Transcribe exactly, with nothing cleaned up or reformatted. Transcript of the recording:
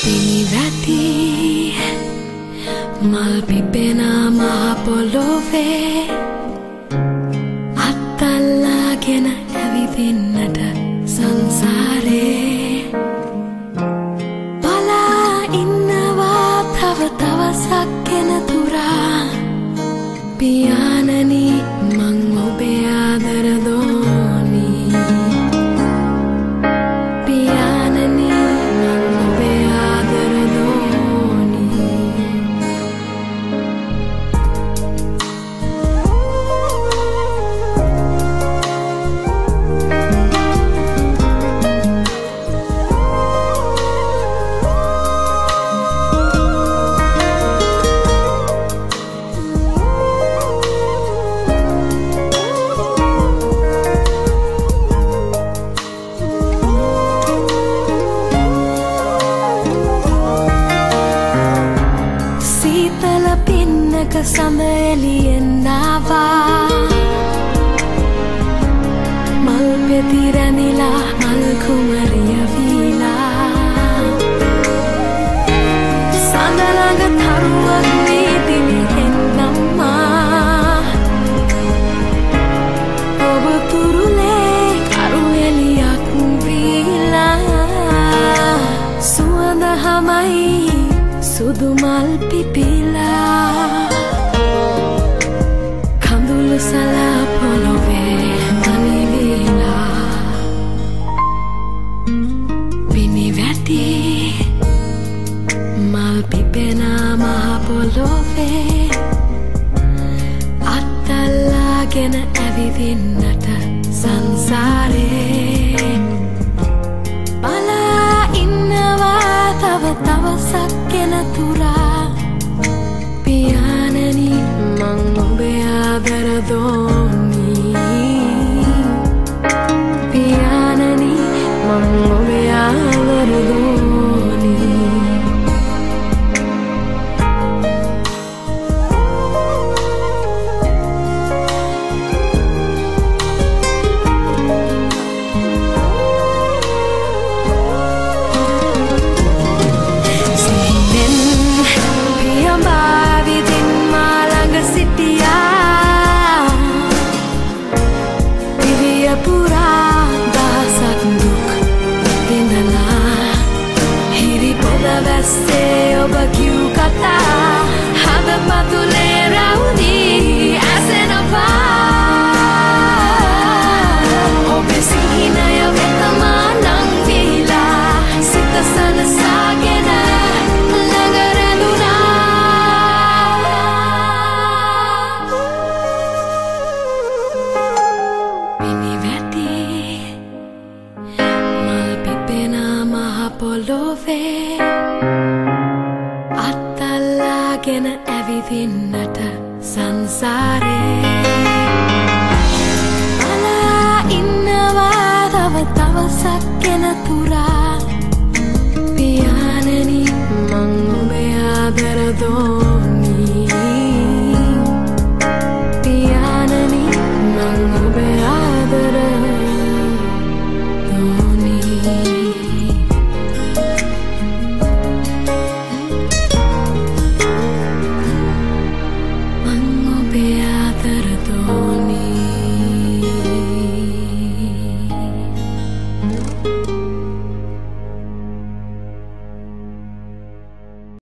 පිනිවැටි මල් පිපෙන මහ පොළොවේ අත්තල්ලාගෙන ඇවිදින්නට සංසාරේ බලා ඉන්නවා තව දවසක් ගෙන තුරා පියාණනි මං ඔබේ ආදර දෝනි පියාණනි මං ඔබේ ආදර දෝනි සඳ එළියෙන් ආවා මල් පෙති රැඳිලා මල් කුමරිය වීලා සඳ ළඟ තරුවක් වීදිලි එන්නම්මා ඔබ තුරුලේ කරු එළියක් වීලා සුවඳ හමයි සුදු මල් පිපිලා සලා පොළොවේ මනිවිලා පිනිවැටි මල් පිපෙන මහ පොළොවේ අත්තල්ලාගෙන ඇවිදින්නට සංසාරේ බලා ඉන්නවා තව දවසක් ගෙන තුරා පියාණනි මං ඔබේ ආදර දෝනි පියාණනි මං ඔබේ ආදර දෝනි ඔබ කිව් කතා හද පතුලේ රවුදී ඇසෙනවා ඔබේ සිහිනය වෙතමා නං වීලා සිත සනසාගෙන ළඟ රැඳුනා පිනිවැටි මල් පිපෙන මහ පොළොවේ අත්තල්ලාගෙන ඇවිදින්නට සංසාරේ බලා ඉන්නවා තව දවසක් ගෙන තුරා